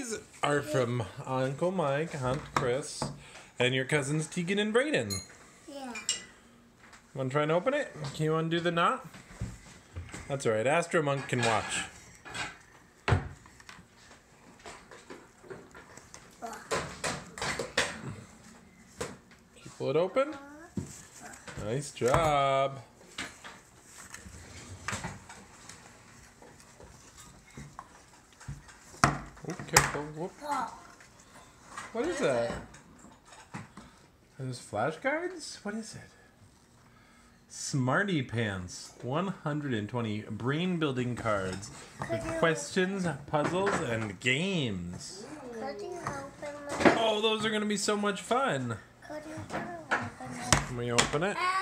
These are from Uncle Mike, Aunt Kris, and your cousins Teagan and Brayden. Yeah. Want to try and open it? Can you undo the knot? That's alright. Astro Monk can watch. You pull it open? Nice job. Oh, careful. Whoop. What is that? Are those flashcards? What is it? Smarty Pants. 120 brain building cards with questions, puzzles, and games. Could you open it? Oh, those are going to be so much fun. Could you open it? Can we open it?